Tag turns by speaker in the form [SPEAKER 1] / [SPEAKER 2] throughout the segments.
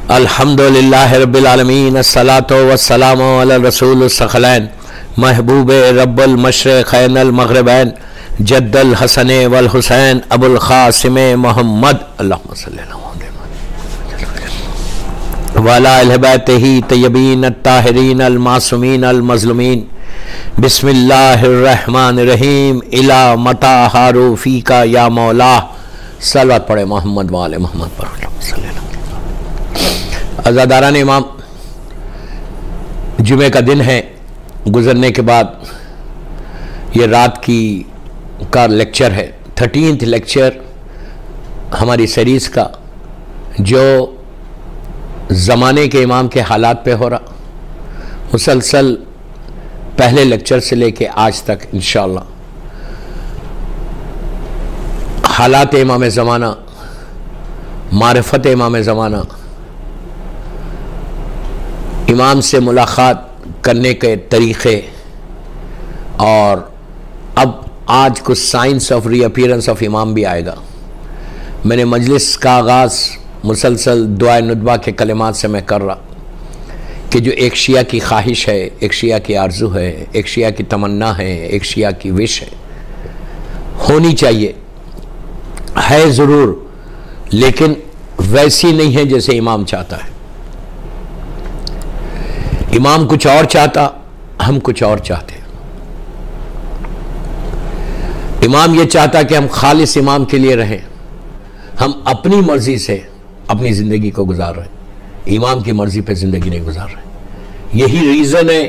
[SPEAKER 1] अल्हम्दुलिल्लाहि रब्बिल आलमीन अस्सलातु वस्सलामु अला रसूलिस सखलैन महबूब रब्बुल मशरिक़ैन अल मग़रिबैन जद्दल हसन वल हुसैन अबुल क़ासिम मोहम्मद अल्लाहुम्मा सल्लि अला मुहम्मद व अला अहले बैतिही तय्यबीन अत्ताहिरीन अल मासूमीन अल मज़लूमीन बिस्मिल्लाहिर रहमानिर रहीम इला मता हारू फ़ीका या मौला। सल्लत पढ़े मोहम्मद व आले मोहम्मद पर। अज़ादारान इमाम, जुमे का दिन है गुज़रने के बाद ये रात का लेक्चर है, 13th लेक्चर हमारी सीरीज़ का, जो ज़माने के इमाम के हालात पे हो रहा, मुसलसल पहले लेक्चर से लेके आज तक इंशाअल्लाह हालात इमाम ज़माना, मारिफत इमाम ज़माना, इमाम से मुलाकात करने के तरीक़े, और अब आज कुछ साइंस ऑफ रीअपीयरेंस ऑफ इमाम भी आएगा। मैंने मजलिस का आगाज़ मुसलसल दुआ नुदबा के कलिमात से मैं कर रहा कि जो एक शिया की ख्वाहिश है, एक शिया की आरज़ू है, एक शिया की तमन्ना है, एक शिया की विश है, होनी चाहिए, है ज़रूर, लेकिन वैसी नहीं है जैसे इमाम चाहता है। इमाम कुछ और चाहता, हम कुछ और चाहते। इमाम ये चाहता कि हम खालिस इमाम के लिए रहें, हम अपनी मर्जी से अपनी ज़िंदगी को गुजार रहे हैं, इमाम की मर्जी पे ज़िंदगी नहीं गुजार रहे। यही रीज़न है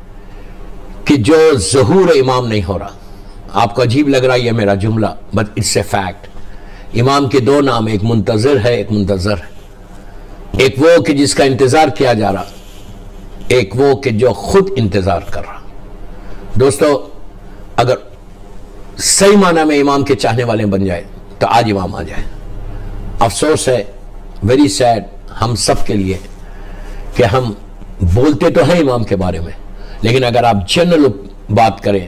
[SPEAKER 1] कि जो ज़हूर इमाम नहीं हो रहा। आपको अजीब लग रहा है ये मेरा जुमला, बट इट्स ए फैक्ट। इमाम के दो नाम, एक मुंतज़िर है, एक मुंतज़र है। एक वो कि जिसका इंतज़ार किया जा रहा, एक वो कि जो खुद इंतज़ार कर रहा। दोस्तों, अगर सही माना में इमाम के चाहने वाले बन जाए तो आज इमाम आ जाए। अफसोस है, वेरी सैड हम सब के लिए कि हम बोलते तो हैं इमाम के बारे में, लेकिन अगर आप जनरल बात करें,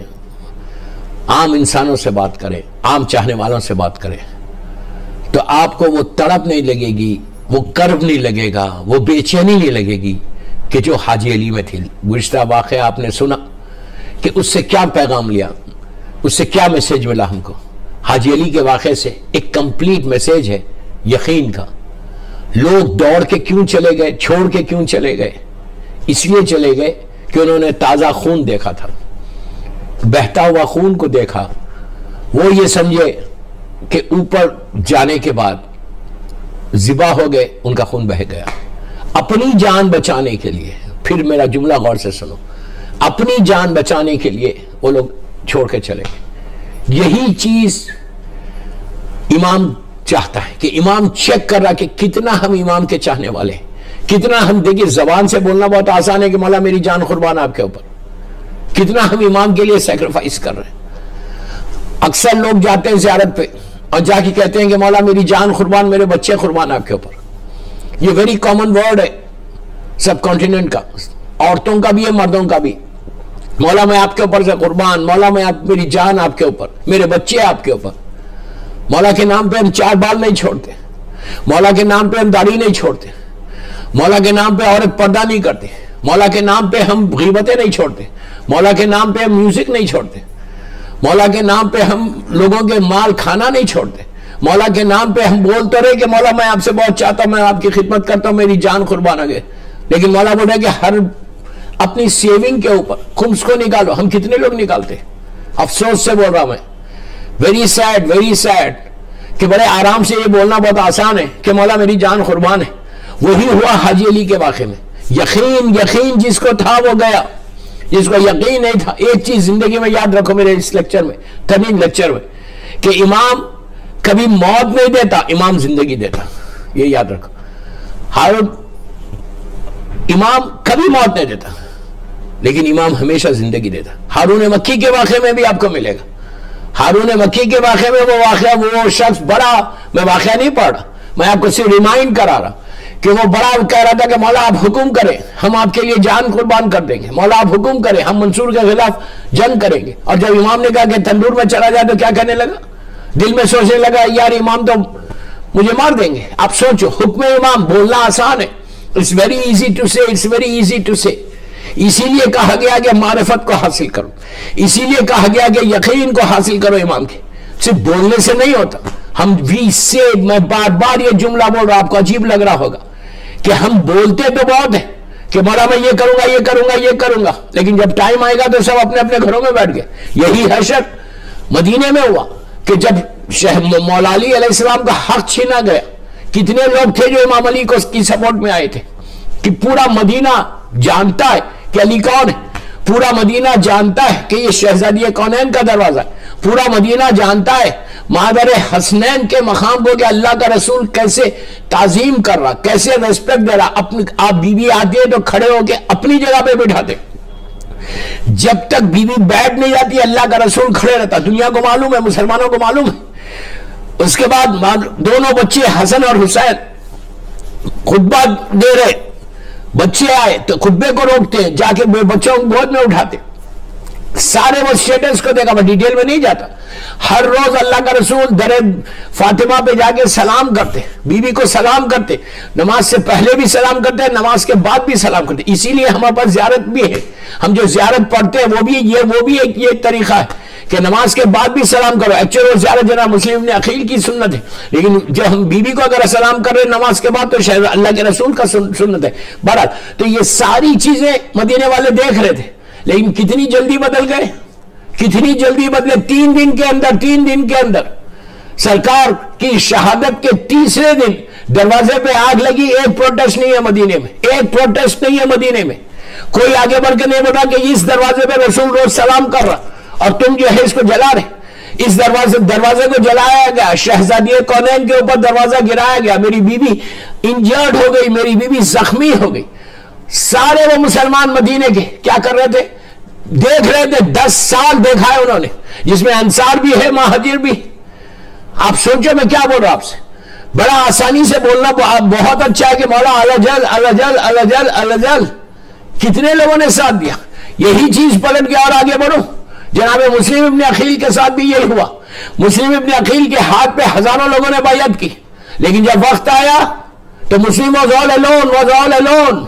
[SPEAKER 1] आम इंसानों से बात करें, आम चाहने वालों से बात करें, तो आपको वो तड़प नहीं लगेगी, वो कर्ब नहीं लगेगा, वो बेचैनी नहीं लगेगी कि जो हाजी अली में थी। गुज़िश्ता वाक़या आपने सुना कि उससे क्या पैगाम लिया, उससे क्या मैसेज मिला हमको। हाजी अली के वाक़े से एक कंप्लीट मैसेज है यकीन का। लोग दौड़ के क्यों चले गए, छोड़ के क्यों चले गए? इसलिए चले गए कि उन्होंने ताज़ा खून देखा था, बहता हुआ खून को देखा। वो ये समझे कि ऊपर जाने के बाद ज़िबा हो गए, उनका खून बह गया। अपनी जान बचाने के लिए, फिर मेरा जुमला गौर से सुनो, अपनी जान बचाने के लिए वो लोग छोड़ के चले गए। यही चीज इमाम चाहता है कि इमाम चेक कर रहा कि कितना हम इमाम के चाहने वाले, कितना हम, देखिए जबान से बोलना बहुत आसान है कि मौला मेरी जान कुर्बान आपके ऊपर, कितना हम इमाम के लिए सैक्रिफाइस कर रहे हैं। अक्सर लोग जाते हैं ज़ियारत पे और जाके कहते हैं कि मौला मेरी जान कुर्बान, मेरे बच्चे कुर्बान आपके ऊपर। ये वेरी कॉमन वर्ड है सब कॉन्टिनेंट का, औरतों का भी है, मर्दों का भी। मौला मैं आपके ऊपर से कुर्बान, मौला मैं मेरी जान आपके ऊपर, मेरे बच्चे आपके ऊपर। मौला के नाम पे हम 4 बाल नहीं छोड़ते, मौला के नाम पे हम दाढ़ी नहीं छोड़ते, मौला के नाम पे औरत पर्दा नहीं करते, मौला के नाम पे हम गीबतें नहीं छोड़ते, मौला के नाम पे हम म्यूजिक नहीं छोड़ते, मौला के नाम पे हम लोगों के माल खाना नहीं छोड़ते, मौला के नाम पे हम बोलते रहे कि मौला मैं आपसे बहुत चाहता हूं, मैं आपकी खिदमत करता हूं, मेरी जान कुर्बान हो गई। लेकिन मौला बोल रहे कि हर अपनी सेविंग के ऊपर खुम्स को निकालो। हम कितने लोग निकालते? अफसोस से बोल रहा मैं, वेरी सैड कि बड़े आराम से ये बोलना बहुत आसान है कि मौला मेरी जान कुर्बान है। वही हुआ हाजी अली के वाक़े में। यकीन जिसको था वो गया, जिसको यकीन नहीं था। एक चीज जिंदगी में याद रखो, मेरे इस लेक्चर में, 13 लेक्चर में, कि इमाम कभी मौत नहीं देता, इमाम जिंदगी देता। ये याद रखो। इमाम कभी मौत नहीं देता, लेकिन इमाम हमेशा जिंदगी देता। हारून मक्की के वाक़े में भी आपको मिलेगा। हारून मक्की के वाक़े में वो वाक़या, वो शख्स बड़ा, मैं वाक़या नहीं पढ़ रहा, मैं आपको सिर्फ रिमाइंड करा रहा कि वो बड़ा कह रहा था कि मौला आप हुक्म करें, हम आपके लिए जान कुर्बान कर देंगे। मौला आप हुक्म करें, हम मंसूर के खिलाफ जंग करेंगे। और जब इमाम ने कहा कि तंदूर में चला जाए तो क्या कहने लगा? दिल में सोचने लगा यार इमाम तो मुझे मार देंगे। आप सोचो, हुक्म इमाम बोलना आसान है, it's very easy to say, it's very easy to say. इसीलिए कहा गया कि मारिफत को हासिल करो, इसीलिए कहा गया कि यकीन को हासिल करो इमाम के। सिर्फ बोलने से नहीं होता। हम वी से, मैं बार बार ये जुमला बोल रहा, आपको अजीब लग रहा होगा कि हम बोलते तो बहुत है कि मौला मैं ये करूंगा, ये करूंगा, ये करूंगा, लेकिन जब टाइम आएगा तो सब अपने अपने घरों में बैठ गए। यही हशर मदीने में हुआ कि जब मौला अली अलैहिस्सलाम का हक छीना गया, कितने लोग थे जो इमाम अली को की सपोर्ट में आए थे कि पूरा मदीना जानता है कि अली कौन है, पूरा मदीना जानता है कि ये शहजादी कौनैन का दरवाजा है, पूरा मदीना जानता है मादर हसनैन के मकाम को कि अल्लाह का रसूल कैसे ताजीम कर रहा, कैसे रेस्पेक्ट दे रहा। अपनी आप बीवी आती है तो खड़े होके अपनी जगह पे बिठाते, जब तक बीवी बैठ नहीं जाती अल्लाह का रसूल खड़े रहता। दुनिया को मालूम है, मुसलमानों को मालूम है। उसके बाद दोनों बच्चे हसन और हुसैन खुतबा दे रहे, बच्चे आए तो खुतबे को रोकते हैं, जाके बच्चों को गोद में उठाते। सारे वो स्टेटस को देखा, मैं डिटेल में नहीं जाता। हर रोज अल्लाह का रसूल दरे फातिमा पे जाके सलाम करते, बीवी को सलाम करते, नमाज से पहले भी सलाम करते हैं, नमाज के बाद भी सलाम करते। इसीलिए हमारे पास जियारत भी है, हम जो जियारत पढ़ते हैं वो भी एक ये तरीका है कि नमाज के बाद भी सलाम करो। एक्चुअली वो जियारत जना मुस्लिम इब्न अकील की सुन्नत है, लेकिन जब हम बीवी को अगर सलाम कर रहे हैं नमाज के बाद तो शायद अल्लाह के रसूल का सुन्नत है। बहरहाल तो ये सारी चीजें मदीने वाले देख रहे थे, लेकिन कितनी जल्दी बदल गए, कितनी जल्दी बदले। 3 दिन के अंदर सरकार की शहादत के तीसरे दिन दरवाजे पे आग लगी। एक प्रोटेस्ट नहीं है मदीने में, एक प्रोटेस्ट नहीं है मदीने में। कोई आगे बढ़ के नहीं बोला कि इस दरवाजे पे रसूल रोज सलाम कर रहा और तुम जो है इसको जला रहे। इस दरवाजे को जलाया गया, शहजादी कौनैन के ऊपर दरवाजा गिराया गया, मेरी बीवी इंजर्ड हो गई, मेरी बीवी जख्मी हो गई। सारे वो मुसलमान मदीने के क्या कर रहे थे, देख रहे थे। 10 साल देखा है उन्होंने, जिसमें अंसार भी है, महाजिर भी। आप सोचो मैं क्या बोल रहा हूं आपसे, बड़ा आसानी से बोलना बहुत अच्छा है कि मौला अलजल अलजल अलजल अलजल। कितने लोगों ने साथ दिया। यही चीज पलट गया और आगे बढ़ो। जनाब मुस्लिम इब्न अकील के साथ भी यही हुआ। मुस्लिम इब्न अकील के हाथ पे हजारों लोगों ने बैयत की, लेकिन जब वक्त आया तो Muslim was all alone.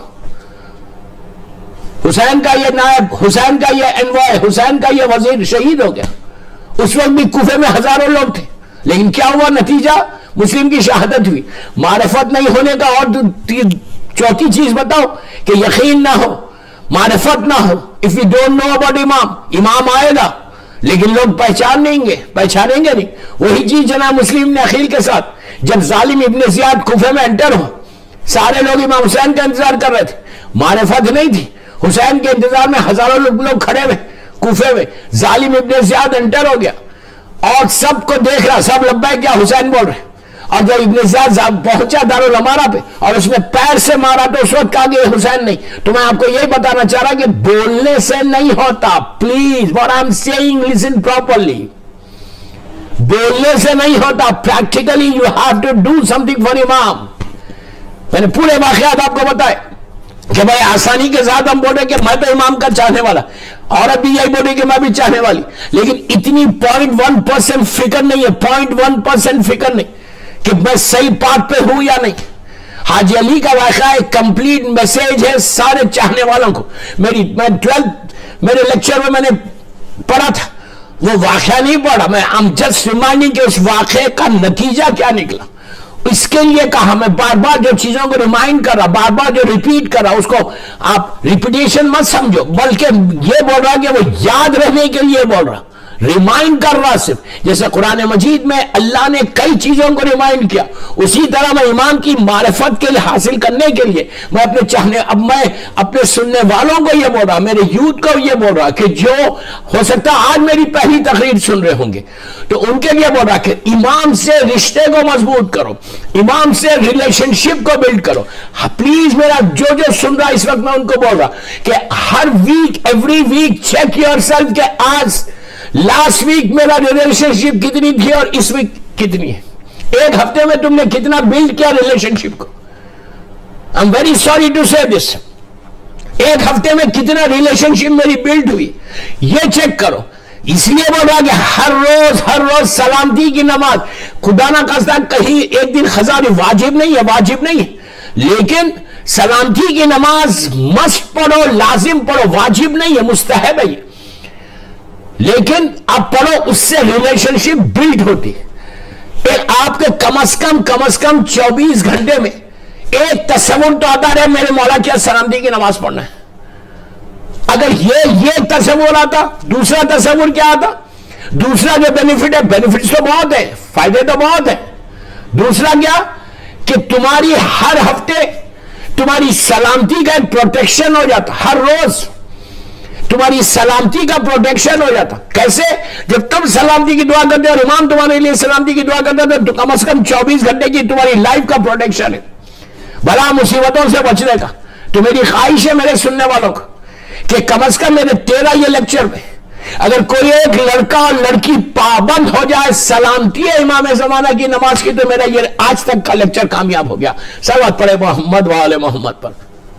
[SPEAKER 1] Hussain का ये नायब, हुसैन का ये एनवाय, हुसैन का ये वजीर शहीद हो गया। उस वक्त भी कुफे में हजारों लोग थे, लेकिन क्या हुआ नतीजा, मुस्लिम की शहादत हुई। मारिफत नहीं होने का और चौथी चीज बताओ कि यकीन ना हो, मारिफत ना हो। If you don't know about Imam आएगा लेकिन लोग पहचानेंगे नहीं। वही चीज जनाब मुस्लिम ने अकील के साथ, जब जालिम इब्न जियाद कुफे में एंटर हो, सारे लोग इमाम हुसैन का इंतजार कर रहे थे, मारिफत नहीं थी। हुसैन के इंतजार में हजारों लोग खड़े हुए कुफे में। जालिम इब्न जियाद एंटर हो गया और सबको देख रहा, सब लब्बैक क्या हुसैन बोल रहे। और जब इब्न जियाद पहुंचा दारुल अमारा पे और उसने पैर से मारा तो उस वक्त कहा कि हुसैन नहीं। तो मैं आपको यही बताना चाह रहा कि बोलने से नहीं होता। Please what I am saying listen properly. बोलने से नहीं होता, practically you have to do something for Imam. मैंने पूरे वाकयात आपको बताए कि भाई आसानी के साथ हम बोले कि मैं तो इमाम का चाहने वाला, औरत भी यही बोले कि मैं भी चाहने वाली, लेकिन इतनी 0.1% फिक्र नहीं है, 0.1% फिक्र नहीं कि मैं सही पाथ पे हूं या नहीं। हाजी अली का वाक़या एक कंप्लीट मैसेज है सारे चाहने वालों को। मैं 12th मेरे लेक्चर में मैंने पढ़ा था, वो वाक़या नहीं पढ़ा, मैं आई एम जस्ट रिमाइंडिंग कि उस वाक़े का नतीजा क्या निकला। इसके लिए कहा, मैं बार बार जो चीजों को रिमाइंड कर रहा, बार बार जो रिपीट कर रहा, उसको आप रिपीटेशन मत समझो, बल्कि ये बोल रहा कि वो याद रहने के लिए बोल रहा, रिमाइंड कर रहा सिर्फ। जैसे कुरान मजीद में अल्लाह ने कई चीजों को रिमाइंड किया, उसी तरह मैं इमाम की मारिफत के लिए हासिल करने के लिए मैं अपने सुनने वालों को यह बोल रहा, मेरे यूथ को यह बोल रहा कि जो हो सकता है आज मेरी पहली तकरीर सुन रहे होंगे तो उनके लिए बोल रहा कि इमाम से रिश्ते को मजबूत करो, इमाम से रिलेशनशिप को बिल्ड करो। प्लीज मेरा जो सुन रहा इस वक्त मैं उनको बोल रहा कि हर week, every week check yourself कि आज लास्ट वीक मेरा रिलेशनशिप कितनी थी और इस वीक कितनी है। एक हफ्ते में तुमने कितना बिल्ड किया रिलेशनशिप को। I am very sorry to say this. एक हफ्ते में कितना रिलेशनशिप मेरी बिल्ड हुई, ये चेक करो। इसलिए बोल रहा कि हर रोज सलामती की नमाज, खुदा ना खास्ता कहीं एक दिन खजा वाजिब नहीं है, वाजिब नहीं है, लेकिन सलामती की नमाज मस्ट पढ़ो, लाजिम पढ़ो, वाजिब नहीं है, मुस्तहब है। लेकिन आप पढ़ो, उससे रिलेशनशिप बिल्ड होती है। फिर आपके कम से कम 24 घंटे में एक तसव्वुर तो आता रहे मेरे मौला क्या सलामती की नमाज पढ़ना है। अगर ये तसव्वुर आता, दूसरा तसव्वुर क्या आता? दूसरा जो बेनिफिट है, बेनिफिट्स तो बहुत है, फायदे तो बहुत है। दूसरा क्या कि तुम्हारी हर हफ्ते तुम्हारी सलामती का एक प्रोटेक्शन हो जाता, हर रोज तुम्हारी सलामती का प्रोटेक्शन हो जाता। कैसे? जब तुम सलामती की दुआ करते हो और इमाम तुम्हारे लिए सलामती की दुआ करते हो, तो कम से कम 24 घंटे की तुम्हारी लाइफ का प्रोटेक्शन है, बड़ा मुसीबतों से बचने का। तो मेरी ख्वाहिश है मेरे सुनने वालों को कि कम से कम मेरे 13 ये लेक्चर में अगर कोई एक लड़का और लड़की पाबंद हो जाए सलामती है इमाम ज़माना की नमाज की, तो मेरा ये आज तक का लेक्चर कामयाब हो गया। सलावत पढ़े मोहम्मद वाले मोहम्मद पर।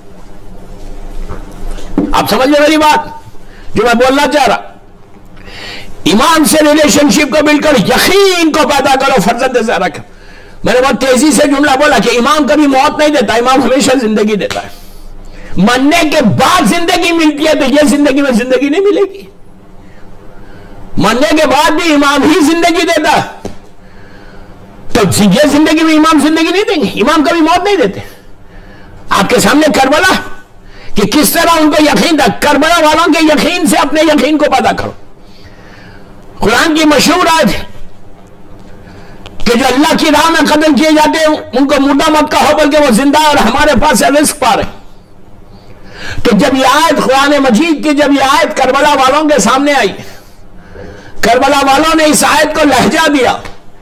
[SPEAKER 1] आप समझ लो मेरी बात जो मैं बोलना चाह रहा। इमाम से रिलेशनशिप को बिल्ड करो, यकीन को पैदा करो, फर्जंद ज़रा रखो। मैंने बहुत तेजी से जुमला बोला कि इमाम कभी मौत नहीं देता, इमाम हमेशा जिंदगी देता है। मरने के बाद जिंदगी मिलती है, तो यह जिंदगी में जिंदगी नहीं मिलेगी। मरने के बाद भी इमाम ही जिंदगी देता है, तो यह जिंदगी में इमाम जिंदगी नहीं देंगे। इमाम कभी मौत नहीं देते। आपके सामने करबला कि किस तरह उनको यकीन था, करबला वालों के यकीन से अपने यकीन को पैदा करो। कुरान की मशहूर आयत है कि जो अल्लाह की राह में कत्ल किए जाते हैं उनको मुर्दा मत कहो, बल्कि वो जिंदा और हमारे पास से रिस्क पा रहे। तो जब यह आयत कुरान मजीद की, जब यह आयत करबला वालों के सामने आई, करबला वालों ने इस आयत को लहजा दिया,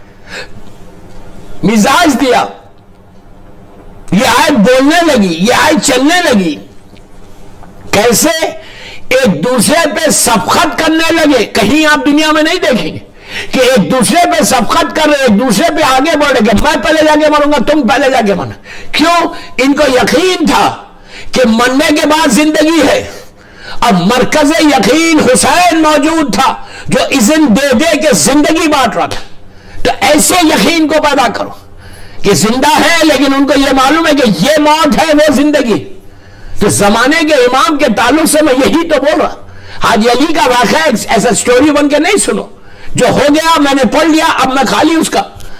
[SPEAKER 1] मिजाज दिया, यह आयत बोलने लगी, यह आयत चलने लगी। कैसे? एक दूसरे पे सफखत करने लगे। कहीं आप दुनिया में नहीं देखेंगे कि एक दूसरे पे सफखत कर रहे, एक दूसरे पे आगे बढ़ गए, मैं पहले जाके मरूंगा, तुम पहले जाके मरना। क्यों? इनको यकीन था कि मरने के बाद जिंदगी है। अब मरकज यकीन हुसैन मौजूद था जो इज़्न दे दे के जिंदगी बांट रहा था। तो ऐसे यकीन को पैदा करो कि जिंदा है, लेकिन उनको यह मालूम है कि यह मौत है, वो जिंदगी। तो जमाने के इमाम के ताल्लुक से मैं यही तो बोल रहा। हाजी अली का वाक़या ऐसा स्टोरी बन के नहीं सुनो, जो हो गया मैंने पढ़ लिया, अब मैं खाली उसका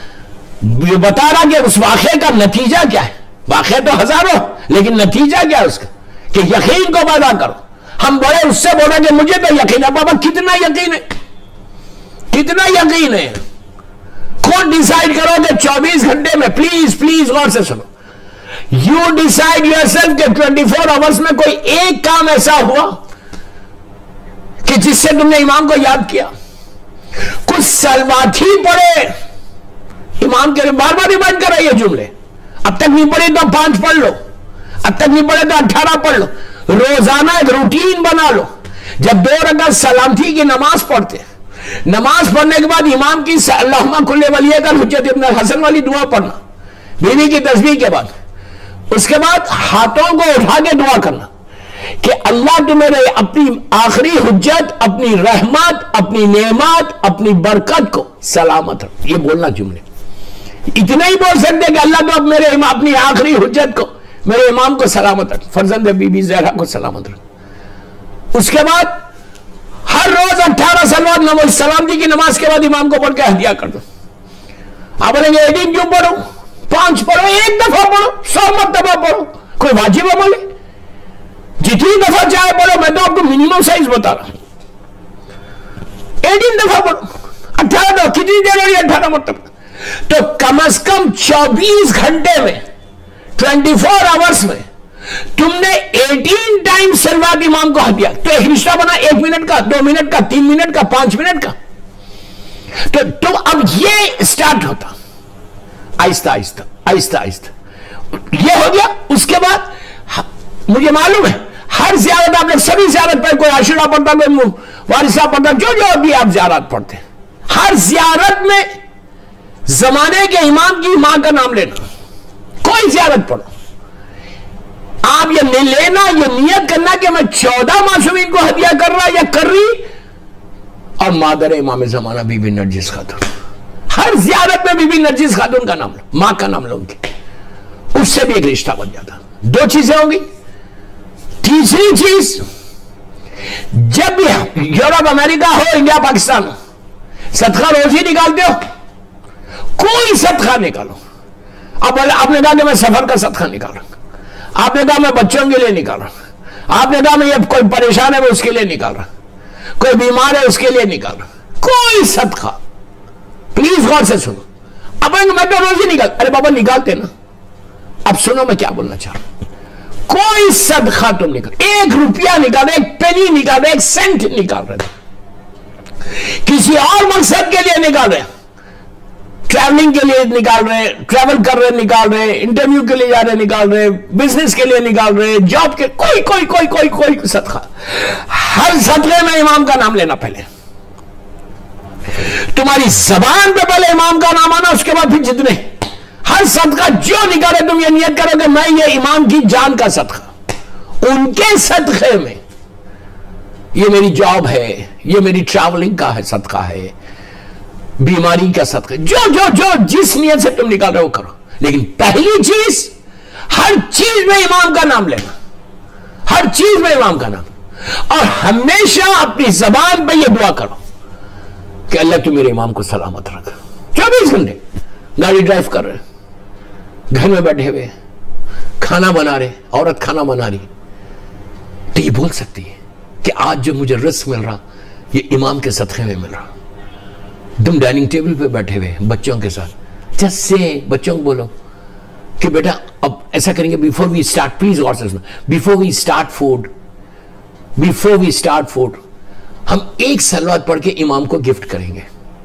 [SPEAKER 1] बता रहा कि उस वाक़े का नतीजा क्या है। वाक़े तो हजारों, लेकिन नतीजा क्या है उसका कि यकीन को पैदा करो। हम बड़े उससे बोला कि मुझे तो यकीन है। बाबा कितना यकीन है, कितना यकीन है? खुद डिसाइड करो कि 24 घंटे में, प्लीज गौर से सुनो, यू डिसाइड योरसेल्फ कि 24 आवर्स में कोई एक काम ऐसा हुआ कि जिससे तुमने इमाम को याद किया। कुछ सलवात ही पढ़े इमाम के, बार बार रिमाइंड कर रही है जुमले। अब तक नहीं पढ़े तो 5 पढ़ लो, अब तक नहीं पढ़े तो 18 पढ़ लो। रोजाना एक रूटीन बना लो। जब 2 रकात सलामती की नमाज पढ़ते, नमाज पढ़ने के बाद इमाम की अल्लाहुम्मा कुल्ले वलियकल हुज्जत इब्न हसन वाली दुआ पढ़ना, बीवी की तस्बीह के बाद। उसके बाद हाथों को उठा के दुआ करना कि अल्लाह तू मेरे अपनी आखिरी हुज्जत, अपनी रहमत, अपनी नेमत, अपनी बरकत को सलामत रख। ये बोलना जुमले। इतना ही बोल सकते कि अल्लाह तो अब मेरे अपनी आखिरी हुज्जत को, मेरे इमाम को सलामत रख, फर्जंद बीबी ज़हरा को सलामत रख। उसके बाद हर रोज 18 सलवात नमाज सलामती की नमाज के बाद इमाम को पढ़ के हदिया कर दो। आप बोलेंगे 18 क्यों पढ़ो, 5 पढ़ो, एक दफा पढ़ो, 100 मरतबा पढ़ो, कोई वाजिब है? बोले जितनी दफा चाहे पढ़ो, मैं तो आपको मिनिमम साइज बता रहा हूं। 18 दफा पढ़ो, 18 दफा कितनी देर हो रही है? 18 मरतबा। तो कम से कम 24 घंटे में, 24 आवर्स में तुमने 18 टाइम सलवात इमाम को हदिया। तो एक रिश्ता बना 1 मिनट का, 2 मिनट का, 3 मिनट का, 5 मिनट का। तो तुम अब ये स्टार्ट होता आहिस्ता आहिस्ता आहिस्ता आहिस्ता, ये हो गया। उसके बाद मुझे मालूम है हर ज़ियारत, आप लोग सभी ज़ियारत पर, कोई आशुरा पढ़ता, कोई वारिसा पढ़ता, जो जो भी आप ज़ियारत पढ़ते, हर ज़ियारत में जमाने के इमाम की मां का नाम लेना। कोई ज़ियारत पढ़ो, आप ये नहीं लेना, ये नियत करना कि मैं 14 मासूमीन को हदिया कर रहा या कर रही, और मादर इमाम ज़माना बीबी नरजिस खातून। हर ज़ियारत में बीबी नरजिस खातून का नाम लो, मां का नाम लो उनके। उससे भी एक रिश्ता बन जाता। दो चीजें होंगी। तीसरी चीज, जब भी यूरोप अमेरिका हो, इंडिया पाकिस्तान हो, सदका रोज ही निकालते हो, कोई सदका निकालो। अब आपने कहा कि मैं सफर का सदका निकाल रहा हूं, आपने कहा मैं बच्चों के लिए निकाल रहा हूं, आपने कहा मैं ये कोई परेशान है मैं उसके लिए निकाल रहा हूं, कोई बीमार है उसके लिए निकाल रहा हूं, कोई सदका। प्लीज गौर से सुनो। अब मैं तो रोज ही निकाल, अरे बाबा निकालते ना। अब सुनो मैं क्या बोलना चाह रहा हूं। कोई सदका तुम निकाल, 1 रुपया निकाल रहे, 1 पेनी निकाल रहे, 1 सेंट निकाल रहे, किसी और मकसद के लिए निकाल रहे, ट्रैवलिंग के लिए निकाल रहे, ट्रैवल कर रहे निकाल रहे, इंटरव्यू के लिए जा रहे निकाल रहे, बिजनेस के लिए निकाल रहे, जॉब के, कोई कोई कोई कोई कोई सदका। हर सदके में इमाम का नाम लेना। पहले तुम्हारी जबान पे पहले इमाम का नाम आना, उसके बाद फिर जितने, हर सदका जो निकाले तुम ये नियत करो कि मैं ये इमाम की जान का सदका, उनके सदके में, ये मेरी जॉब है, ये मेरी ट्रैवलिंग का है सदका है, बीमारी का सदका, जो जो जो जिस नियत से तुम निकाल रहे हो करो। लेकिन पहली चीज, हर चीज में इमाम का नाम लेना, हर चीज में इमाम का नाम। और हमेशा अपनी जबान पे ये दुआ करो कि अल्लाह तू मेरे इमाम को सलामत रख। 24 घंटे गाड़ी ड्राइव कर रहे, घर में बैठे हुए खाना बना रहे, औरत खाना बना रही, तो ये बोल सकती है कि आज जो मुझे रिस्क मिल रहा ये इमाम के सदक़े में मिल रहा। तुम डाइनिंग टेबल पे बैठे हुए बच्चों के साथ, जस्ट से बच्चों को बोलो कि बेटा अब ऐसा करेंगे, बिफोर वी स्टार्ट, प्लीज गौर से सुनो, बिफोर वी स्टार्ट फूड हम एक सलवात पढ़ के इमाम को गिफ्ट करेंगे।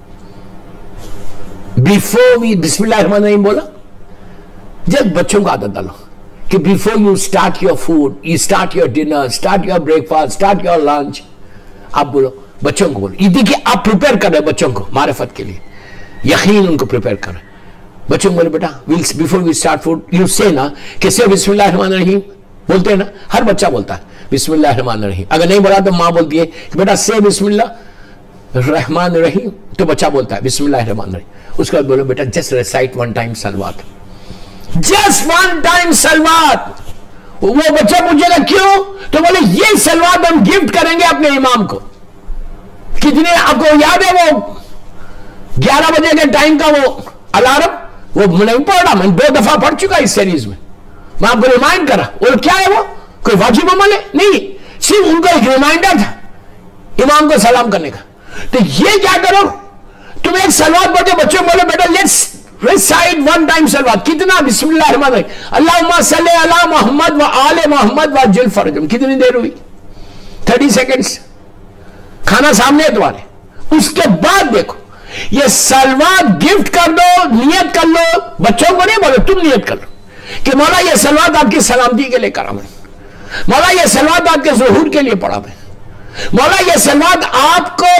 [SPEAKER 1] बिफोर वी बिस्मिल्लाहिर्रहमानिर्रहीम बोला। जब बच्चों को आदत डालो कि before you start your food, you start your dinner, start your breakfast, start your lunch, आप बोलो, बच्चों को बोलो। ये देखिए आप प्रिपेयर कर रहे बच्चों को मारिफत के लिए, यकीन उनको प्रिपेयर कर रहे। बच्चों को बोले बेटा before we start food you say ना कि से बिस्मिल्लाहिर्रहमानिर्रहीम बोलते हैं ना, हर बच्चा बोलता है बिस्मिल्लाहिर्रहमानिर्रहीम। अगर नहीं बोला तो माँ बोलती है कि बेटा से बिस्मिल्लाहिर्रहमानिर्रहीम, तो बच्चा बोलता है बिस्मिल्लाहिर्रहमानिर्रहीम। उसके बाद बोलो बेटा जस्ट रिसाइट 1 टाइम सलवात, जस्ट 1 टाइम सलवात। वो बच्चा पूछेगा क्यों, तो बोले ये सलवात हम गिफ्ट करेंगे अपने इमाम को। कितने आपको याद है वो 11 बजे के टाइम का वो अलार्म, वो नहीं पढ़ रहा, मैंने 2 दफा पढ़ चुका इस सीरीज में, मैं आपको रिमाइंड करा। और क्या है वो, कोई वाजिब अमल है नहीं, सिर्फ उनका एक रिमाइंडर था इमाम को सलाम करने का। तो ये क्या करो, तुम एक सलवात पढ़ के बच्चों को बोलो बेटा लेट्स रिसाइट 1 टाइम सलवात। कितना, बिस्मिल्लाहिर्रहमानिर्रहीम, अल्लाहुम्मा सल्ली अला मोहम्मद व आले मोहम्मद व अज्जिल फरजहुम। कितनी देर हुई, 30 सेकेंड्स। खाना सामने है तुम्हारे। उसके बाद देखो ये सलवात गिफ्ट कर दो, नियत कर लो, बच्चों को नहीं बोलो, तुम नियत कर लो कि मौला ये सलवात आपकी सलामती के लिए करा मैं, मौला ये सलवात आपके ज़ुहूर के लिए पढ़ा मैं, मौला ये सलवात आपको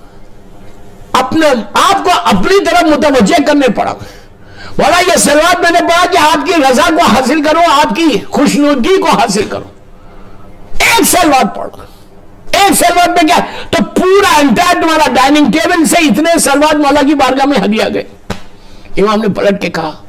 [SPEAKER 1] अपनी तरफ मुतवज्जे करने पड़ा मैं, मौला ये सलवात मैंने पढ़ा कि आपकी रजा को हासिल करो, आपकी खुशनुदगी को हासिल करो। एक सलवात पढ़ो, एक सलवात में क्या, तो पूरा एंटायर तुम्हारा डाइनिंग टेबल से इतने सलवात मौला की बारगाह में हदिया गए। इमाम ने पलट के कहा,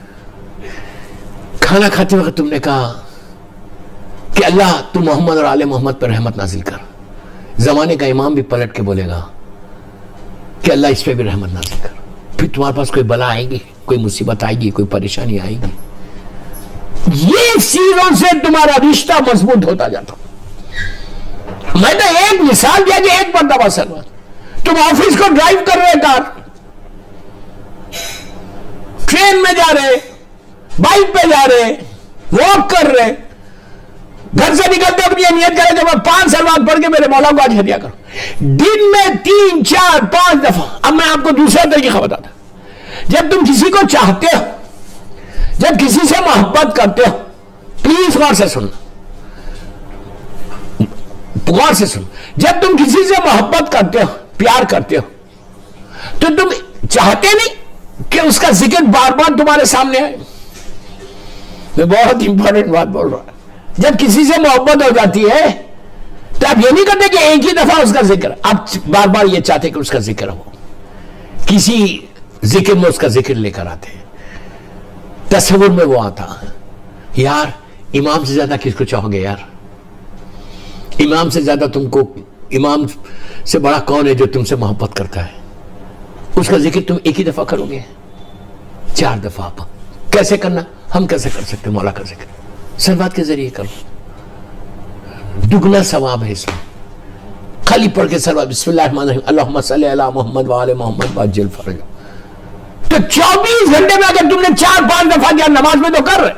[SPEAKER 1] खाना खाते वक्त तुमने कहा कि अल्लाह तू मोहम्मद और आले मोहम्मद पर रहमत नाजिल कर। जमाने का इमाम भी पलट के बोलेगा कि अल्लाह इस पे भी रहमत नाजिल कर। फिर तुम्हारे पास कोई बला आएगी, कोई मुसीबत आएगी, कोई परेशानी आएगी। ये चीजों से तुम्हारा रिश्ता मजबूत होता जाता। मैंने एक मिसाल दिया कि एक मरतबा सलवात, तुम ऑफिस को ड्राइव कर रहे, कार ट्रेन में जा रहे, बाइक पे जा रहे, वॉक कर रहे, घर से निकलते अपनी नियत करें कि मैं 5 सलवात पढ़ के मेरे मौला को आज हदिया करूं, दिन में 3, 4, 5 दफा। अब मैं आपको दूसरा तरीका बताता, जब तुम किसी को चाहते हो, जब किसी से मोहब्बत करते हो, प्लीज गौर से सुनना, गौर से सुनो, जब तुम किसी से मोहब्बत करते हो, प्यार करते हो, तो तुम चाहते नहीं कि उसका जिक्र बार बार तुम्हारे सामने आए। मैं बहुत इंपॉर्टेंट बात बोल रहा हूं, जब किसी से मोहब्बत हो जाती है तो आप ये नहीं करते कि एक ही दफा उसका जिक्र, आप बार बार ये चाहते कि उसका जिक्र हो, किसी जिक्र में उसका जिक्र लेकर आते हैं, तस्वीर में वो आता है। यार इमाम से ज्यादा किसको चाहोगे यार? इमाम से ज्यादा तुमको, इमाम से बड़ा कौन है जो तुमसे मोहब्बत करता है? उसका जिक्र तुम एक ही दफा करोगे, 4 दफा कैसे करना? हम कैसे कर सकते? मौला का जिक्र सलवात के जरिए करो, दुगना सवाब है इसमें। खाली पढ़ के सलवात बिस्मिल्लाहिर्रहमानिर्रहीम अल्लाहुम्मा सल्ली अला मोहम्मद व आले मोहम्मद वअज्जिल फरज, तो 24 घंटे में अगर तुमने 4-5 दफा किया, नमाज में तो कर रहे,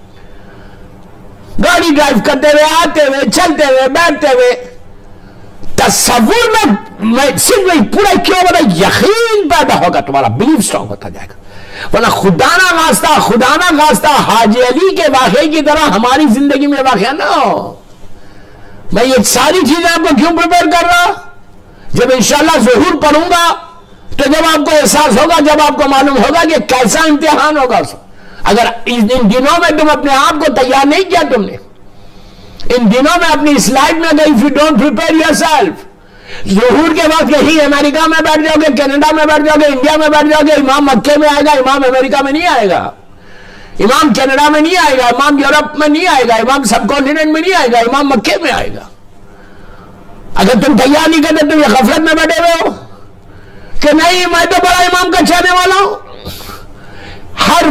[SPEAKER 1] गाड़ी ड्राइव करते हुए, आते हुए, चलते हुए, बैठते हुए, तसव्वुर में सिर्फ नहीं पूरा क्यों बना, यकीन पैदा होगा, तुम्हारा बिलीफ स्ट्रांग होता जाएगा। वरना खुदा ना खास्ता हाजी अली के वाक़े की तरह हमारी जिंदगी में वाक़या ना हो। मैं ये सारी चीजें आपको क्यों प्रिपेयर कर रहा? जब इंशाअल्लाह ज़ुहूर पढ़ूंगा तो जब आपको एहसास होगा, जब आपको मालूम होगा कि कैसा इम्तिहान होगा उसका। अगर इन दिनों में तुम अपने आप को तैयार नहीं किया, तुमने इन दिनों में अपनी इस लाइफ में अगर if you don't prepare yourself, ज़ुहूर के बाद यही अमेरिका में बैठ जाओगे, कनाडा में बैठ जाओगे, इंडिया में बैठ जाओगे, इमाम मक्के में आएगा, इमाम अमेरिका में नहीं आएगा, इमाम कनाडा में नहीं आएगा, इमाम यूरोप में नहीं आएगा, इमाम सब कॉन्टिनेंट में नहीं आएगा, इमाम मक्के में आएगा। अगर तुम तैयार नहीं करते, तुम ये गफलत में बैठे हुए हो कि नहीं मैं तो बड़ा इमाम का चाहने वाला हूं, हर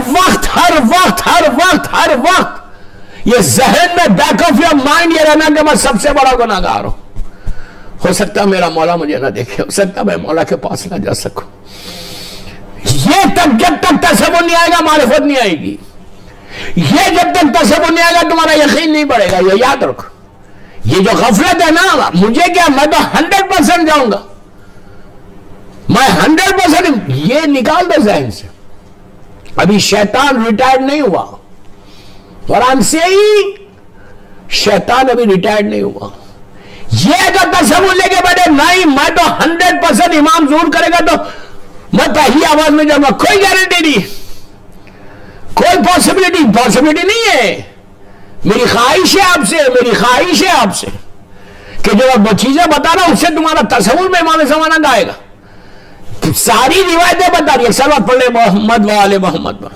[SPEAKER 1] वक्त ये जहन में बैक ऑफ योर माइंड ये रहना कि मैं सबसे बड़ा गुनाहगार हूं। हो सकता है मेरा मौला मुझे ना देखे, हो सकता है मैं मौला के पास ना जा सकूं। ये तक जब तक तसव्वुर नहीं आएगा, मारिफत नहीं आएगी। ये जब तक तसव्वुर नहीं आएगा, तुम्हारा यकीन नहीं बढ़ेगा। ये याद रखो। ये जो गफलत है ना, मुझे क्या, मैं तो 100% जाऊंगा, मैं 100%, ये निकाल दो जहन से। अभी शैतान रिटायर्ड नहीं हुआ, और आई एम सेइंग शैतान अभी रिटायर्ड नहीं हुआ। ये अगर तसव्वुर लेके बैठे नहीं मैं तो 100% इमाम ज़ुहूर करेगा तो मैं पहली आवाज में जाऊंगा, कोई गारंटी नहीं, कोई पॉसिबिलिटी नहीं है। मेरी ख्वाहिश है आपसे कि जो मैं चीजें बता रहा हूं उससे तुम्हारा तसव्वुर में इमाम ज़माना आएगा। सारी रिवायतें बता रही है, सलवत पढ़ ले मोहम्मद व आले मोहम्मद पर।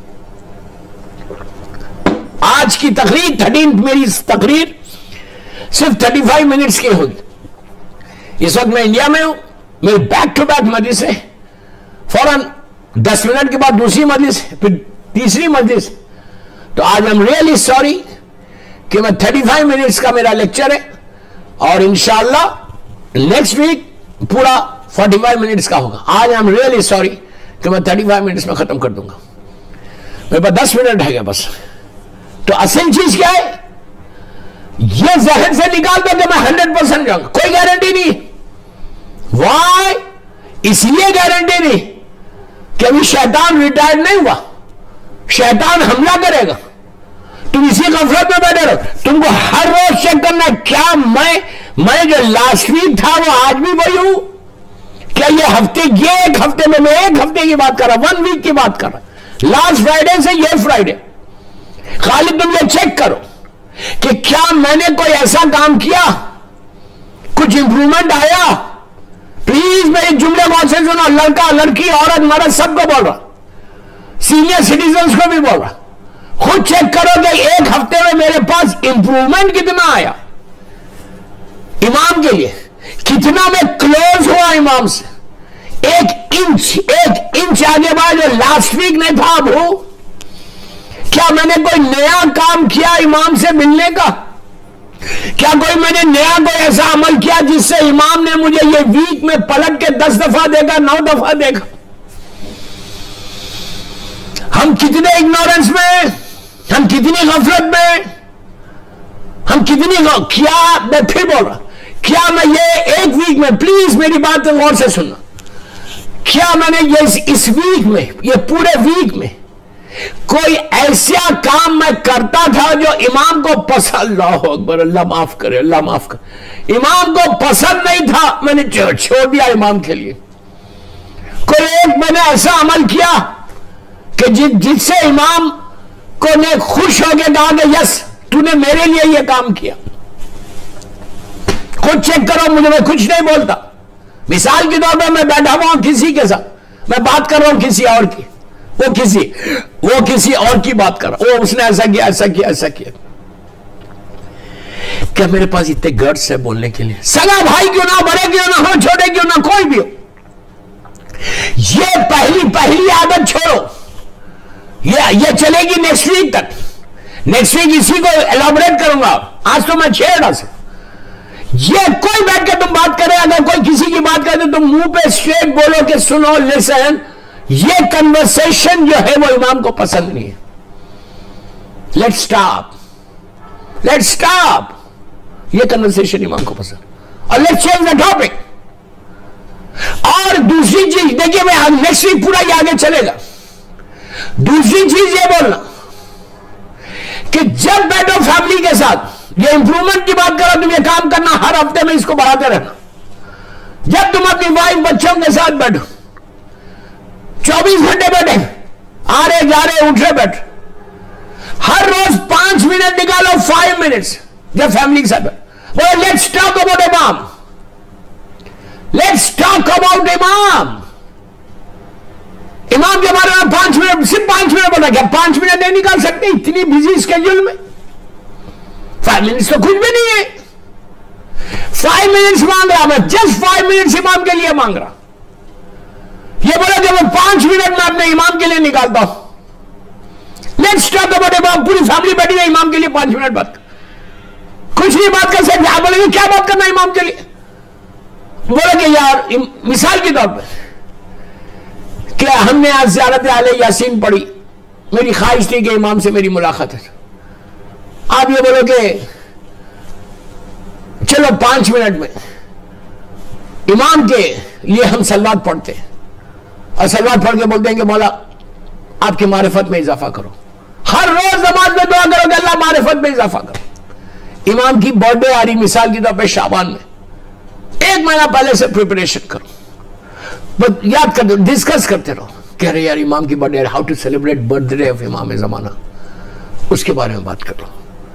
[SPEAKER 1] आज की तकरीर मेरी तकरीर सिर्फ 35 मिनट्स की होगी। इस वक्त मैं इंडिया में हूं, मेरी बैक टू बैक मजलिस है, फौरन 10 मिनट के बाद दूसरी मजलिस, फिर तीसरी मजलिस। तो आज आई एम रियली सॉरी कि मैं 35 मिनट्स का मेरा लेक्चर है, और इंशाअल्लाह नेक्स्ट वीक पूरा 45 मिनट्स का होगा। आज आई एम रियली सॉरी कि मैं 35 मिनट्स में खत्म कर दूंगा, मेरे पास 10 मिनट है बस। तो असल चीज क्या है, ये जहन से निकाल दो कि मैं 100% जाऊंगा, कोई गारंटी नहीं। वाई? इसलिए गारंटी नहीं कि अभी शैतान रिटायर्ड नहीं हुआ, शैतान हमला करेगा। तुम इसी गफलत में बैठे रहो। तुमको हर रोज चेक करना है, क्या मैं जो लास्ट वीक था वो आज भी वही हूं? क्या ये एक हफ्ते में मैं एक हफ्ते की बात कर रहा, 1 वीक की बात कर रहा, लास्ट फ्राइडे से ये फ्राइडे। खाली तुम ये चेक करो कि क्या मैंने कोई ऐसा काम किया, कुछ इंप्रूवमेंट आया। प्लीज मेरे जुमले को से सुनो, लड़का लड़की औरत मर्द सबको बोल रहा, सीनियर सिटीजन्स को भी बोल रहा, खुद चेक करो कि एक हफ्ते में मेरे पास इंप्रूवमेंट कितना आया इमाम के लिए, कितना मैं क्लोज हुआ इमाम से, एक इंच आगे बढ़ा जो लास्ट वीक नहीं था अब हो। क्या मैंने कोई नया काम किया इमाम से मिलने का? क्या मैंने नया कोई ऐसा अमल किया जिससे इमाम ने मुझे ये वीक में पलट के 10 दफा देखा, 9 दफा देखा? हम कितने इग्नोरेंस में, हम कितनी गफलत में, हम कितनी क्या, मैं फिर बोल रहा, क्या मैं ये एक वीक में, प्लीज मेरी बात गौर से सुनना, क्या मैंने ये इस वीक में, ये पूरे वीक में कोई ऐसा काम मैं करता था जो इमाम को पसंद, अल्लाह अकबर, अल्लाह माफ करे, अल्लाह माफ करे, इमाम को पसंद नहीं था, मैंने छोड़ दिया इमाम के लिए? कोई एक मैंने ऐसा अमल किया कि जिससे इमाम को ने खुश होकर कहा कि यस तूने मेरे लिए यह काम किया? खुद चेक करो, मुझे, मैं कुछ नहीं बोलता। मिसाल के तौर पर मैं बैठा हुआ हूं किसी के साथ, मैं बात कर रहा हूं किसी और की, वो किसी और की बात कर रहा, वो उसने ऐसा किया ऐसा किया ऐसा किया। क्या मेरे पास इतने गट्स है बोलने के लिए? सगा भाई क्यों ना, बड़े क्यों ना हो, छोटे क्यों ना, कोई भी हो, ये पहली आदत छोड़ो। ये चलेगी नेक्स्ट वीक तक। नेक्स्ट वीक इसी को एलॉबरेट करूंगा, आज तो मैं छेड़ा से। ये कोई बैठ के तुम बात करे, अगर कोई किसी की बात करे तो तुम मुंह पे स्ट्रेट बोलो कि सुनो, लिसन, ये कन्वर्सेशन जो है वो इमाम को पसंद नहीं है। लेट्स स्टॉप, ये कन्वर्सेशन इमाम को पसंद, और लेट्स चेंज द टॉपिक। और दूसरी चीज देखिए, मैं नेक्स्ट वीक पूरा ये आगे चलेगा। दूसरी चीज ये बोलना कि जब बैठो फैमिली के साथ, ये इंप्रूवमेंट की बात करो, तुम ये काम करना, हर हफ्ते में इसको बढ़ाते रहना। जब तुम अपनी वाइफ बच्चों के साथ बैठो, 24 घंटे बैठे, आ रहे जा रहे उठ रहे बैठ, हर रोज 5 मिनट निकालो, 5 मिनट्स जब फैमिली के साथ बैठो, लेट्स टॉक अबाउट इमाम, लेट्स टॉक अबाउट इमाम के बारे में 5 मिनट, सिर्फ 5 मिनट बोला। क्या 5 मिनट नहीं निकाल सकते इतनी बिजी स्केड्यूल में? 5 मिनट्स तो कुछ भी नहीं है। 5 मिनट्स मांग रहा मैं, जस्ट 5 मिनट्स इमाम के लिए मांग रहा। ये बोला कि मैं 5 मिनट में अपने इमाम के लिए निकालता हूं। लेट्स टॉक अबाउट इमाम। पूरी फैमिली बैठी है, इमाम के लिए 5 मिनट बात, कुछ नहीं बात कर सकते। आप बोलेंगे क्या बात करना इमाम के लिए? बोला कि यार, मिसाल के तौर पर, क्या हमने आज ज़ियारत आले यासीन पढ़ी, मेरी ख्वाहिश थी कि इमाम से मेरी मुलाकात है। आप ये बोलो कि चलो 5 मिनट में इमाम के लिए हम सलवात पढ़ते हैं, और सलवात पढ़ के बोलते हैं कि मौला आपकी मारिफत में इजाफा करो। हर रोज नमाज में दुआ करो कि अल्लाह मारिफत में इजाफा करो। इमाम की बर्थडे आ रही, मिसाल की तौर पर शाबान में, 1 महीना पहले से प्रिपरेशन करो, बस याद कर दो, डिस्कस करते रहो। कह रहे यार इमाम की birthday, how to celebrate birthday of इमाम जमाना, उसके बारे में बात कर लो।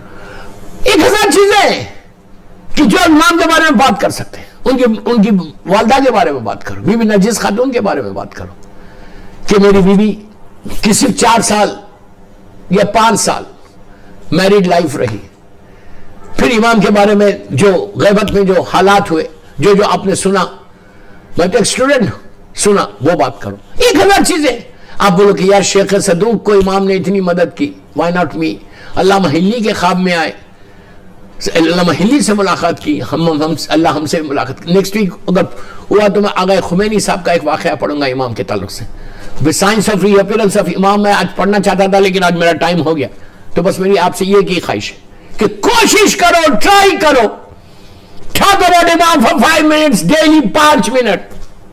[SPEAKER 1] 1000 चीजें कि जो इमाम के बारे में बात कर सकते हैं। उनकी वालदा के बारे में बात करो, बीबी नजीस खातून के बारे में बात करो कि मेरी बीबी की सिर्फ 4 साल या 5 साल मैरिड लाइफ रही। फिर इमाम के बारे में जो गैबत में जो हालात हुए, जो आपने सुना, मैं तो एक स्टूडेंट सुना, वो बात करो। 1000 चीजें। आप बोलो कि यार शेख सदूक को इमाम ने इतनी मदद की, व्हाई नॉट मी? अल्लामा हिल्ली के ख्वाब में आए, अल्लामा हिल्ली से मुलाकात की, अल्लाह हमसे मुलाकात की। नेक्स्ट वीक अगर हुआ तो मैं आगा खुमैनी साहब का एक वाकया पढ़ूंगा इमाम के ताल्लुक से। With science of reappearance of इमाम मैं आज पढ़ना चाहता था, लेकिन आज मेरा टाइम हो गया। तो बस मेरी आपसे ये की ख्वाहिश है कि कोशिश करो, ट्राई करो, टॉक अबाउट इमाम फॉर 5 मिनट्स डेली, 5 मिनट।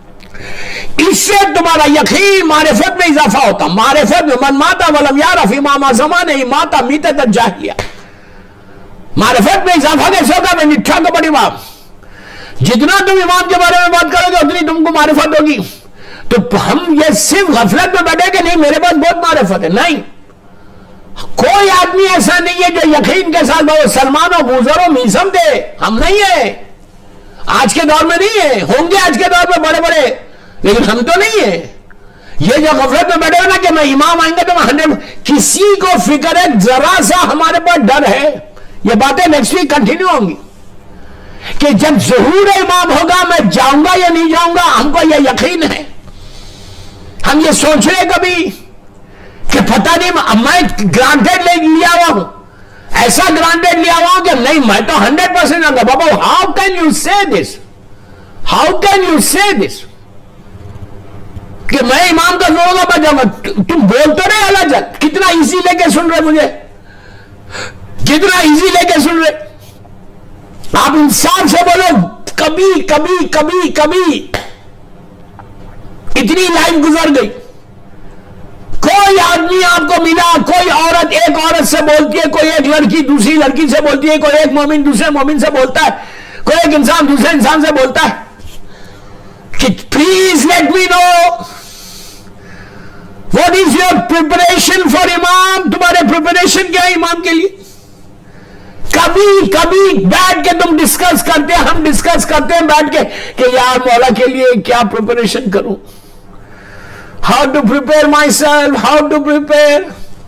[SPEAKER 1] इससे तुम्हारा यकीन मारिफत में इजाफा होता। मारिफत में मन माता वलम यारफ इमाम ज़माने माता मीतत जाहिया। मारिफत में इजाफा कैसे होगा? मैं निठा का बड़ी बात, जितना तुम इमाम के बारे में बात करोगे उतनी तुमको मारिफत होगी। तो हम ये सिर्फ गफलत में बैठे कि नहीं मेरे पास बहुत मारिफत है, नहीं। कोई आदमी ऐसा नहीं है जो यकीन के साथ वो सलमान और बुजर और मीसम थे, हम नहीं है। आज के दौर में नहीं है, होंगे आज के दौर में बड़े बड़े, लेकिन हम तो नहीं है। ये जो गफलत में बैठे हो ना कि मैं इमाम आएंगे तो मैं 100, किसी को फिक्र है जरा सा हमारे पास डर है। ये बातें नेक्स्ट वीक कंटिन्यू होंगी कि जब ज़हूर इमाम होगा मैं जाऊंगा या नहीं जाऊंगा, हमको यह यकीन है। हम ये सोच रहे कभी कि पता नहीं, मैं ग्रांटेड लिया हुआ हूं, ऐसा ग्रांटेड लिया हुआ हूं कि नहीं मैं तो 100% आऊंगा। बाबा how can you say this, how can you say this कि मैं इमाम का जोड़ूंगा मैं जाऊंगा? तुम बोल तो रहे अलग, कितना इजी लेके सुन रहे मुझे, कितना इजी लेके सुन रहे। आप इंसान से बोलो, कभी कभी कभी कभी इतनी लाइफ गुजर गई, कोई आदमी आपको मिला, कोई औरत एक औरत से बोलती है, कोई एक लड़की दूसरी लड़की से बोलती है, कोई एक मोमिन दूसरे मोमिन से बोलता है, कोई एक इंसान दूसरे इंसान से बोलता है कि please let me know what is your preparation for इमाम। तुम्हारे प्रिपरेशन क्या है इमाम के लिए? कभी कभी बैठ के तुम डिस्कस करते हैं, हम डिस्कस करते हैं बैठ के कि यार मौला के लिए क्या प्रिपरेशन करूं। How to prepare myself, how to prepare.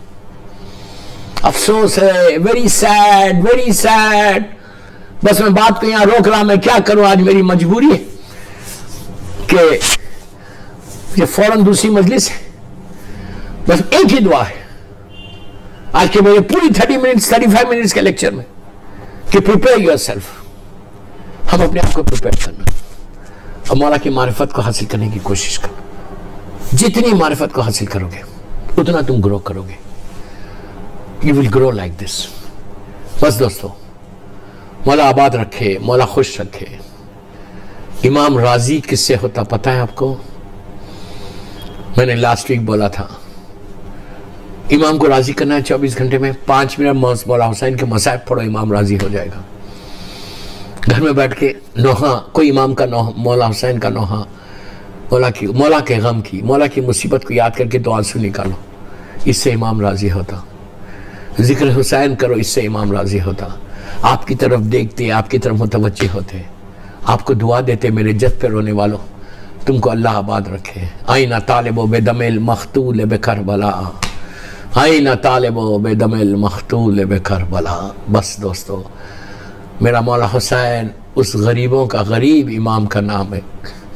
[SPEAKER 1] अफसोस है, वेरी सैड, वेरी सैड। बस मैं बात को यहां रोक रहा, मैं क्या करूं, आज मेरी मजबूरी है कि ये फौरन दूसरी मजलिस है। बस एक ही दुआ है आज के मेरे पूरी 30 मिनट्स 35 मिनट्स के लेक्चर में कि प्रिपेयर योर सेल्फ। हम अपने आप को प्रिपेयर करना और मौला की मारिफत को हासिल करने की कोशिश करना। जितनी मारिफत को हासिल करोगे उतना तुम ग्रो करोगे। You will grow like this. बस दोस्तों, मौला आबाद रखे, मौला खुश रखे। इमाम राजी किससे होता पता है आपको? मैंने लास्ट वीक बोला था, इमाम को राजी करना है 24 घंटे में 5 मिनट मौला हुसैन के मसाइब पढ़ो, इमाम राजी हो जाएगा। घर में बैठ के नोहा, कोई इमाम का नोहा, मौला हुसैन का नोहा, मौला के गम की, मौला की मुसीबत को याद करके 2 आंसू निकालो, इससे इमाम राजी होता। जिक्र हुसैन करो, इससे इमाम राजी होता। आपकी तरफ देखते, आपकी तरफ मुतवज्जे होते, आपको दुआ देते, मेरे जद पे रोने वालों तुमको अल्लाह आबाद रखे। आईना तालिबो बेदमिल मख्तूल बेकरबला, आईना तालिबो बेदमिल मख्तूल बेकरबला। बस दोस्तों, मेरा मौला हुसैन उस गरीबों का गरीब इमाम का नाम है।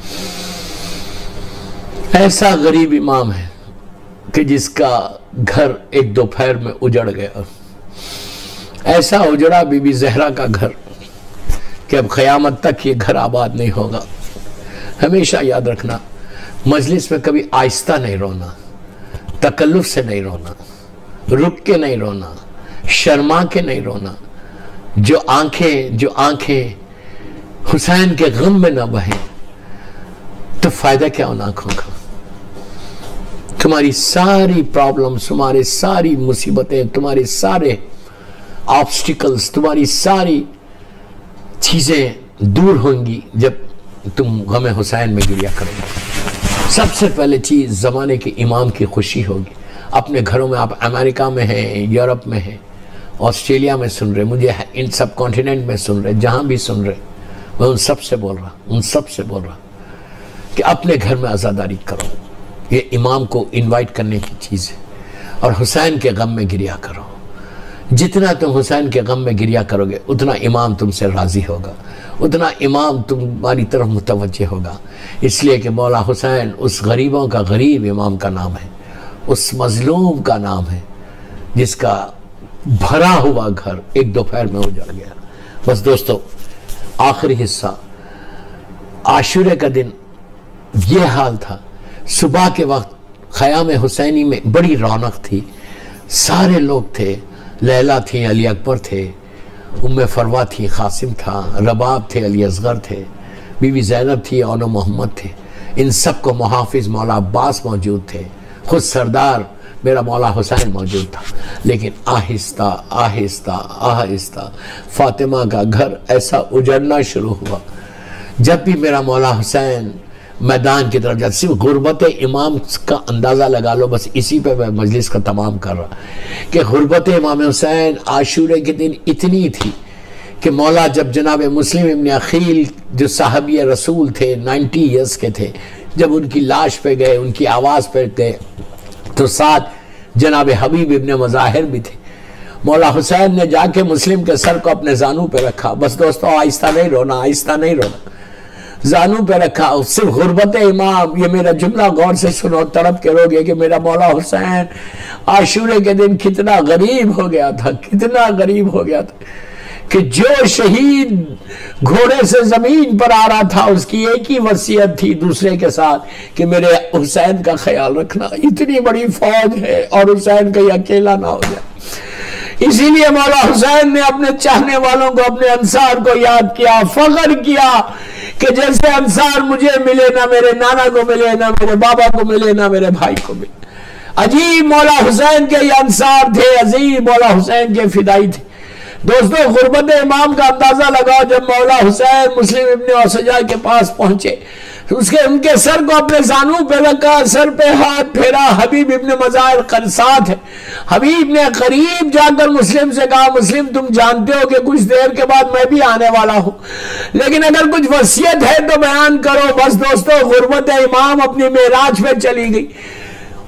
[SPEAKER 1] ऐसा गरीब इमाम है कि जिसका घर एक दोपहर में उजड़ गया। ऐसा उजड़ा बीबी जहरा का घर कि अब क़यामत तक ये घर आबाद नहीं होगा। हमेशा याद रखना, मजलिस में कभी आहिस्ता नहीं रोना, तकल्लुफ से नहीं रोना, रुक के नहीं रोना, शर्मा के नहीं रोना। जो आंखें हुसैन के गम में न बहें तो फायदा क्या उन आंखों का? तुम्हारी सारी प्रॉब्लम्स, तुम्हारी सारी मुसीबतें, तुम्हारे सारे ऑब्स्टिकल्स, तुम्हारी सारी चीजें दूर होंगी जब तुम गम हुसैन में गिरिया करोगे। सबसे पहले चीज जमाने के इमाम की खुशी होगी। अपने घरों में, आप अमेरिका में हैं, यूरोप में हैं, ऑस्ट्रेलिया में सुन रहे, मुझे इन सब कॉन्टिनेंट में सुन रहे, जहां भी सुन रहे, मैं उन सब से बोल रहा कि अपने घर में आज़ादारी करो। ये इमाम को इनवाइट करने की चीज़ है। और हुसैन के गम में गिरिया करो। जितना तुम हुसैन के गम में गिरिया करोगे उतना इमाम तुमसे राज़ी होगा, उतना इमाम तुम्हारी तरफ मुतवज्जे होगा। इसलिए कि मौला हुसैन उस गरीबों का गरीब इमाम का नाम है, उस मजलूम का नाम है जिसका भरा हुआ घर एक दोपहर में उजड़ गया। बस दोस्तों, आखिरी हिस्सा, आशूरे का दिन ये हाल था। सुबह के वक्त ख़याम हुसैनी में बड़ी रौनक थी, सारे लोग थे। लैला थी, अली अकबर थे, उम्मे फरवा थी, कासिम था, रबाब थे, अली असगर थे, बीवी ज़ैनब थी, औनो मोहम्मद थे। इन सब को मुहाफिज मौला अब्बास मौजूद थे, खुद सरदार मेरा मौला हुसैन मौजूद था। लेकिन आहिस्ता आहिस्ता आहिस्ता फातिमा का घर ऐसा उजड़ना शुरू हुआ। जब भी मेरा मौला हुसैन मैदान की तरफ जाते, सिर्फ गुर्बत इमाम का अंदाज़ा लगा लो, बस इसी पे मैं मजलिस का तमाम कर रहा कि गुर्बत इमाम हुसैन आशूरे के दिन इतनी थी कि मौला जब जनाब मुस्लिम इब्न अखील जो साहबी रसूल थे, 90 ईयर्स के थे, जब उनकी लाश पे गए, उनकी आवाज़ पे गए, तो साथ जनाब हबीब इब्न मज़ाहिर भी थे। मौला हुसैन ने जाके मुस्लिम के सर को अपने जानू पे रखा। बस दोस्तों, आहिस्ता नहीं रोना, आहिस्ता नहीं रोना, जानू पे रखा। सिर्फ गुर्बत इमाम, ये मेरा जुमला गौर से सुनो, तड़प के रोगे कि मेरा मौला हुसैन आशूरे के दिन कितना गरीब हो गया था, कितना गरीब हो गया था कि जो शहीद घोड़े से जमीन पर आ रहा था उसकी एक ही वसीयत थी दूसरे के साथ कि मेरे हुसैन का ख्याल रखना। इतनी बड़ी फौज है और हुसैन कहीं अकेला ना हो जाए। इसीलिए मौला हुसैन ने अपने चाहने वालों को, अपने अंसार को याद किया, फख्र किया कि जैसे अंसार मुझे मिले, ना मेरे नाना को मिले, ना मेरे बाबा को मिले, ना मेरे भाई को मिले। अजीब मौला हुसैन के ये अंसार थे, अजीब मौला हुसैन के फिदाई थे। दोस्तों, गुर्बत इमाम का अंदाजा लगाओ। जब मौला हुसैन मुस्लिम इब्न औसजा के पास पहुंचे, उनके सर को अपने जानू पे रखा, सर पे हाथ फेरा। हबीब इब्न मज़ाहिर साथ है। हबीब ने करीब जाकर मुस्लिम से कहा, मुस्लिम तुम जानते हो कि कुछ देर के बाद मैं भी आने वाला हूं, लेकिन अगर कुछ वसीयत है तो बयान करो। बस दोस्तों, गुर्बत इमाम अपनी मेराज पे चली गई।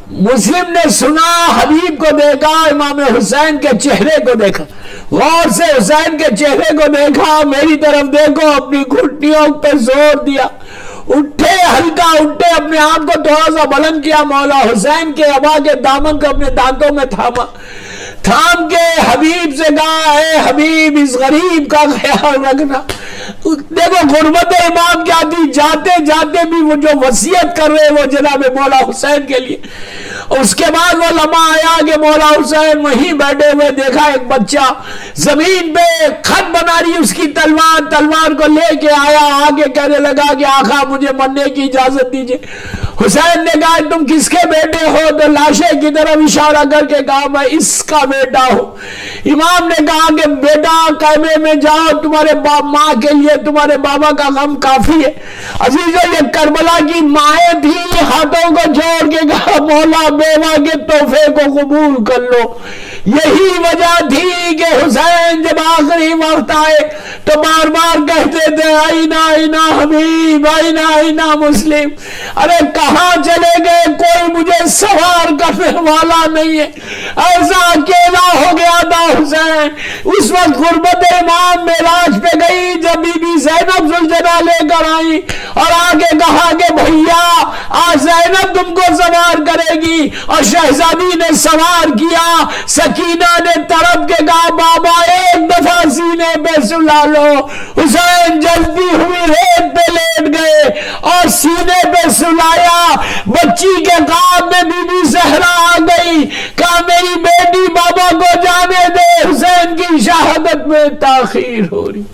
[SPEAKER 1] मुस्लिम ने सुना, हबीब को देखा, इमाम हुसैन के चेहरे को देखा, गौर से हुसैन के चेहरे को देखा, मेरी तरफ देखो, अपनी घुटनियों पर जोर दिया, उठे, हल्का उठे, अपने आप को थोड़ा सा बुलंद किया, मौला हुसैन के अबा के दामन को अपने दांतों में थामा, थाम के हबीब से कहा, है हबीब इस गरीब का ख्याल रखना। देखो गुर्बत इमाम क्या थी, जाते जाते भी वो जो वसीयत कर रहे वो जनाब मौला हुसैन के लिए। उसके बाद वो लम्हा आया कि मौला हुसैन वहीं बैठे हुए, देखा एक बच्चा जमीन पे खत बना रही, उसकी तलवार, तलवार को लेके आया, आगे कहने लगा कि आका मुझे मरने की इजाजत दीजिए। हुसैन ने कहा तुम किसके बेटे हो? तो लाशे की तरफ इशारा करके कहा मैं इसका बेटा हूं। इमाम ने कहा कि बेटा कैमे में जाओ, तुम्हारे माँ के लिए तुम्हारे बाबा का गम काफी है। अजीजों ये करबला की माएँ थी, हाथों को जोड़ के कहा मौला बेवा के तोहफे को कबूल कर लो। यही वजह थी कि हुसैन जब आखिरी वक्त आए तो बार बार कहते थे आईना आईना हबीब, आईना आईना मुस्लिम। अरे कहां चले गए, कोई मुझे सवार करने वाला नहीं है। ऐसा अकेला हो गया था हुसैन। उस वक्त गुर्बत इमाम मेराज पे गई जब बीबी ज़ैनब ज़ुलजना लेकर आई और आगे कहा कि भैया आज ज़ैनब तुमको सवार करेगी, और शहजादी ने सवार किया। सकीना ने तड़प के कहा बाबा एक दफा सीने पे सुला लो। हुसैन जल्दी हुई रेत पे लेट गए और सीने पे सुलाया। बच्ची के काम में बीबी ज़हरा आ गई, कहा मेरी बेटी बाबा को जाने दे, हुसैन की शहादत में ताखीर हो रही।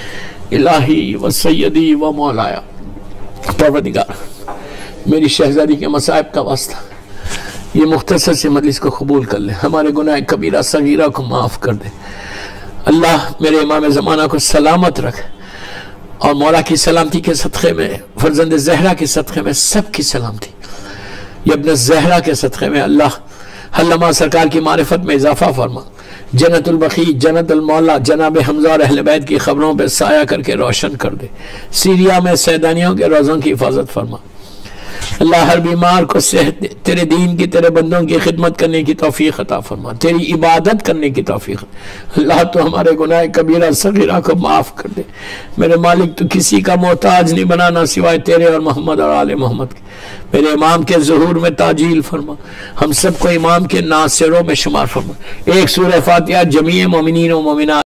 [SPEAKER 1] इलाही व सैयदी व मौलाया, परवरदिगार मेरी शहजादी के मसाइब का वास्ता ये मुख्तसर से मजलिस को कबूल कर ले, हमारे गुनाह कबीरा सगीरा को माफ़ कर दे। अल्लाह मेरे इमाम ज़माना को सलामत रख, और मौला की सलामती के सदक़े में, फर्जंद ज़हरा के सदक़े में सबकी सलामती, इब्न ज़हरा के सदक़े में अल्लाह हल्लमा सरकार की मारिफत में इजाफा फरमा। जन्नतुल बकी, जन्नतुल मौला, जनाब हमजा और अहले बैत की खबरों पर साया करके रोशन कर दे। सीरिया में सैदानियों के रोज़ों की हिफाजत फरमा। अल्लाह हर बीमार को सेहत दे, तेरे दीन की, तेरे बंदों की खिदमत करने की तौफीक अता फरमा, तेरी इबादत करने की तौफीक। अल्लाह तो हमारे गुनाह कबीरा सगीरा को माफ़ कर दे। मेरे मालिक तो किसी का मोहताज नहीं बनाना सिवाय तेरे और मोहम्मद और आले मोहम्मद के। मेरे इमाम के ज़ुहूर में ताजील फरमा, हम सबको इमाम के नासिरों में शुमार फरमा। एक सूरह फातिहा जमीए मोमिनीन व मोमिनात